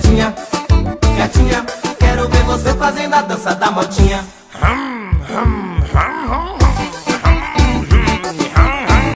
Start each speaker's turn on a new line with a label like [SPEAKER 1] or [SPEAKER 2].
[SPEAKER 1] quietinha, quietinha. Quero ver você fazendo a dança da motinha.